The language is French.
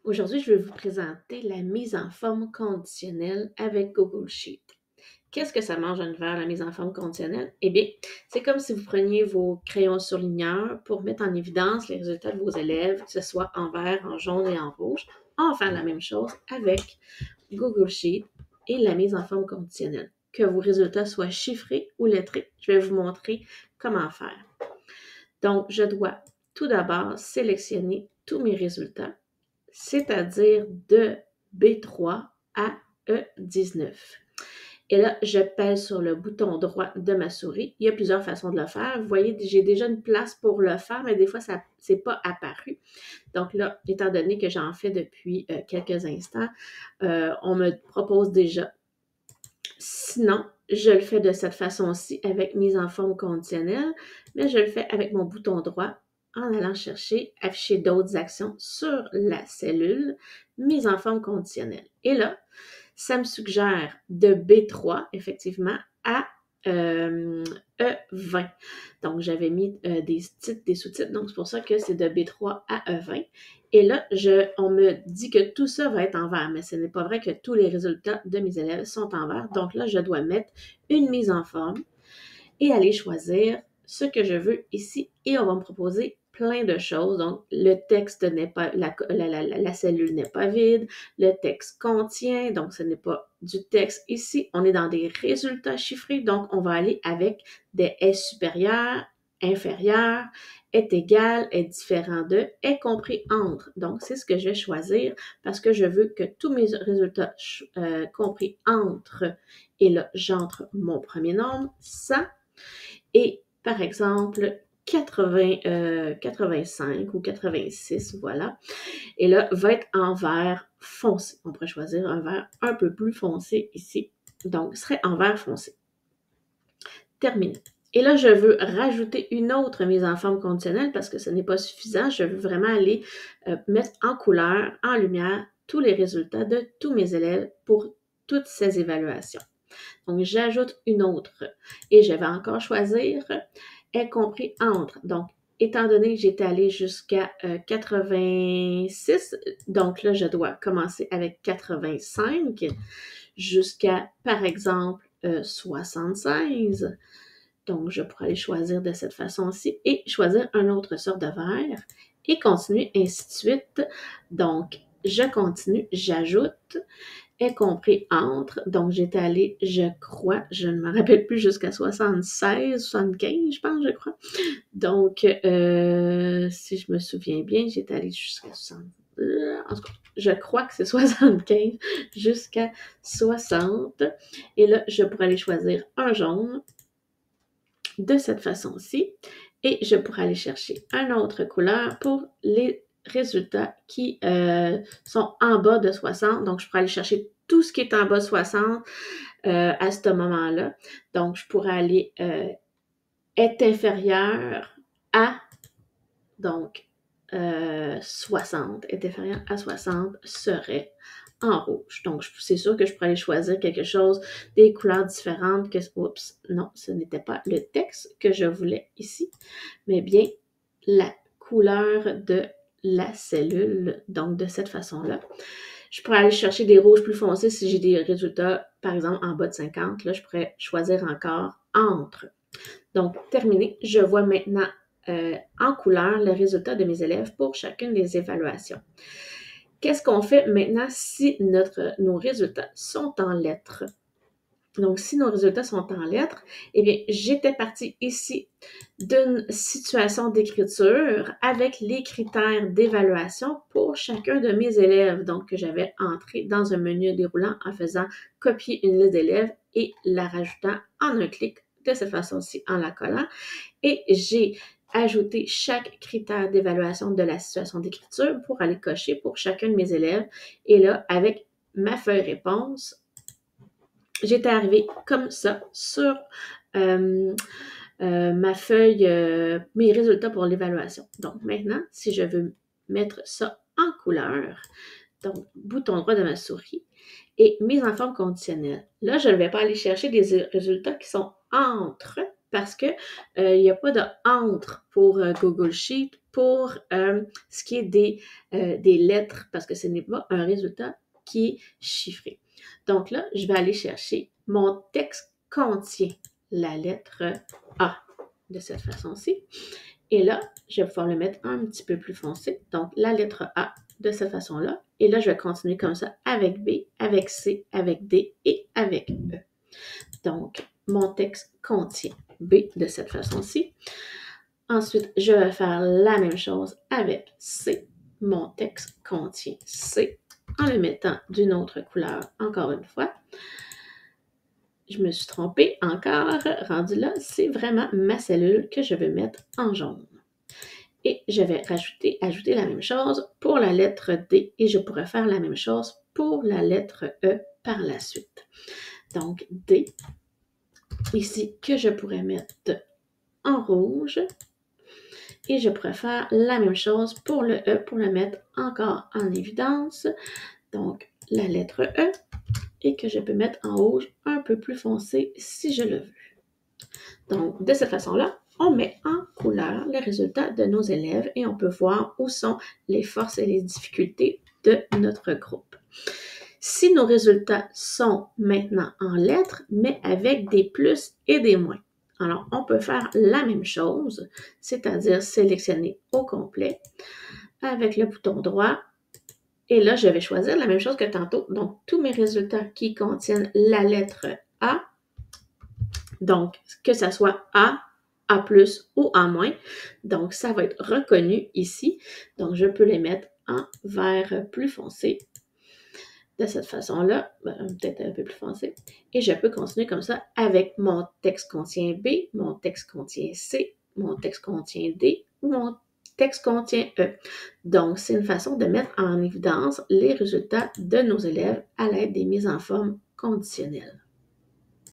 Aujourd'hui, je vais vous présenter la mise en forme conditionnelle avec Google Sheet. Qu'est-ce que ça mange un verre, la mise en forme conditionnelle? Eh bien, c'est comme si vous preniez vos crayons surligneurs pour mettre en évidence les résultats de vos élèves, que ce soit en vert, en jaune et en rouge. On va faire la même chose avec Google Sheet et la mise en forme conditionnelle. Que vos résultats soient chiffrés ou lettrés, je vais vous montrer comment faire. Donc, je dois tout d'abord sélectionner tous mes résultats, c'est-à-dire de B3 à E19. Et là, je pèse sur le bouton droit de ma souris. Il y a plusieurs façons de le faire. Vous voyez, j'ai déjà une place pour le faire, mais des fois, ça n'est pas apparu. Donc là, étant donné que j'en fais depuis quelques instants, on me propose déjà. Sinon, je le fais de cette façon-ci avec mise en forme conditionnelle, mais je le fais avec mon bouton droit en allant chercher afficher d'autres actions sur la cellule mise en forme conditionnelle. Et là, ça me suggère de B3, effectivement, à E20. Donc, j'avais mis des titres, des sous-titres, donc c'est pour ça que c'est de B3 à E20. Et là, on me dit que tout ça va être en vert, mais ce n'est pas vrai que tous les résultats de mes élèves sont en vert. Donc là, je dois mettre une mise en forme et aller choisir ce que je veux ici. Et on va me proposer plein de choses. Donc, le texte n'est pas, la cellule n'est pas vide. Le texte contient, donc ce n'est pas du texte ici. On est dans des résultats chiffrés. Donc, on va aller avec des S supérieurs, inférieurs, est égal, est différent de, est compris entre. Donc, c'est ce que je vais choisir parce que je veux que tous mes résultats compris entre, et là, j'entre mon premier nombre, 100, et par exemple, 85 ou 86, voilà. Et là, va être en vert foncé. On pourrait choisir un vert un peu plus foncé ici. Donc, ce serait en vert foncé. Terminé. Et là, je veux rajouter une autre mise en forme conditionnelle parce que ce n'est pas suffisant. Je veux vraiment aller mettre en couleur, en lumière, tous les résultats de tous mes élèves pour toutes ces évaluations. Donc, j'ajoute une autre et je vais encore choisir est compris entre. Donc, étant donné que j'étais allée jusqu'à 86, donc là, je dois commencer avec 85 jusqu'à, par exemple, 76. Donc, je pourrais aller choisir de cette façon-ci et choisir un autre sort de verre et continuer ainsi de suite. Donc, je continue, j'ajoute est compris entre. Donc, j'étais allée, je crois, je ne me rappelle plus, jusqu'à 76, 75, je pense, je crois. Donc, si je me souviens bien, j'étais allée jusqu'à 60. En tout cas, je crois que c'est 75 jusqu'à 60. Et là, je pourrais aller choisir un jaune de cette façon-ci. Et je pourrais aller chercher une autre couleur pour les résultats qui sont en bas de 60. Donc, je pourrais aller chercher tout ce qui est en bas de 60 à ce moment-là. Donc, je pourrais aller être inférieur à, donc, 60, est inférieur à 60 serait en rouge. Donc, c'est sûr que je pourrais aller choisir quelque chose, des couleurs différentes que, oups, non, ce n'était pas le texte que je voulais ici, mais bien la couleur de la cellule, donc de cette façon-là. Je pourrais aller chercher des rouges plus foncés si j'ai des résultats, par exemple, en bas de 50. Là, je pourrais choisir encore entre. Donc, terminé. Je vois maintenant en couleur le résultat de mes élèves pour chacune des évaluations. Qu'est-ce qu'on fait maintenant si nos résultats sont en lettres? Donc, si nos résultats sont en lettres, eh bien, j'étais partie ici d'une situation d'écriture avec les critères d'évaluation pour chacun de mes élèves. Donc, que j'avais entré dans un menu déroulant en faisant copier une liste d'élèves et la rajoutant en un clic de cette façon-ci en la collant. Et j'ai ajouté chaque critère d'évaluation de la situation d'écriture pour aller cocher pour chacun de mes élèves. Et là, avec ma feuille réponse, j'étais arrivée comme ça sur ma feuille, mes résultats pour l'évaluation. Donc maintenant, si je veux mettre ça en couleur, donc bouton droit de ma souris et mise en forme conditionnelle. Là, je ne vais pas aller chercher des résultats qui sont entre parce que il n'y a pas de entre pour Google Sheet pour ce qui est des lettres, parce que ce n'est pas un résultat qui est chiffré. Donc là, je vais aller chercher mon texte contient la lettre A de cette façon-ci. Et là, je vais pouvoir le mettre un petit peu plus foncé. Donc, la lettre A de cette façon-là. Et là, je vais continuer comme ça avec B, avec C, avec D et avec E. Donc, mon texte contient B de cette façon-ci. Ensuite, je vais faire la même chose avec C. Mon texte contient C en le mettant d'une autre couleur encore une fois. Je me suis trompée encore, rendu là, c'est vraiment ma cellule que je veux mettre en jaune. Et je vais ajouter la même chose pour la lettre D et je pourrais faire la même chose pour la lettre E par la suite. Donc, D, ici, que je pourrais mettre en rouge. Et je pourrais faire la même chose pour le E, pour le mettre encore en évidence. Donc, la lettre E, et que je peux mettre en rouge un peu plus foncé si je le veux. Donc, de cette façon-là, on met en couleur les résultats de nos élèves et on peut voir où sont les forces et les difficultés de notre groupe. Si nos résultats sont maintenant en lettres, mais avec des plus et des moins, alors on peut faire la même chose, c'est-à-dire sélectionner au complet avec le bouton droit. Et là, je vais choisir la même chose que tantôt. Donc, tous mes résultats qui contiennent la lettre A, donc que ça soit A, A+, ou A-. Donc, ça va être reconnu ici. Donc, je peux les mettre en vert plus foncé. De cette façon-là, peut-être un peu plus foncé. Et je peux continuer comme ça avec mon texte contient B, mon texte contient C, mon texte contient D ou mon texte contient E. Donc, c'est une façon de mettre en évidence les résultats de nos élèves à l'aide des mises en forme conditionnelles.